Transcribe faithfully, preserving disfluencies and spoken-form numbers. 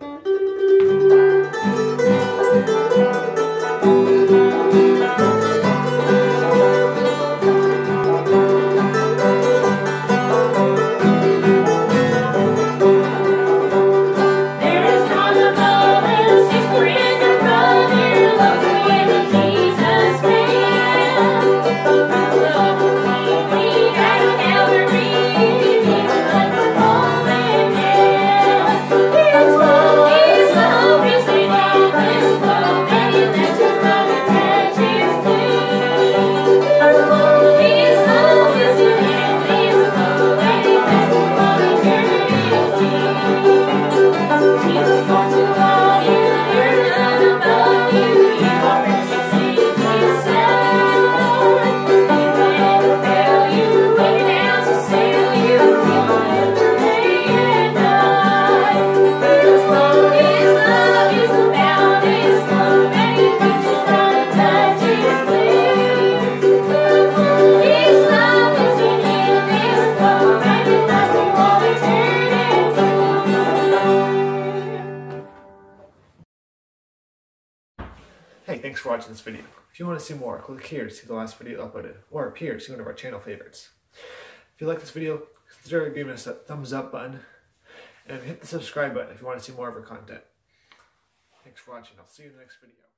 Hey, thanks for watching this video. If you want to see more, click here to see the last video uploaded, or up here to see one of our channel favorites. If you like this video, consider giving us a thumbs up button, and hit the subscribe button if you want to see more of our content. Thanks for watching. I'll see you in the next video.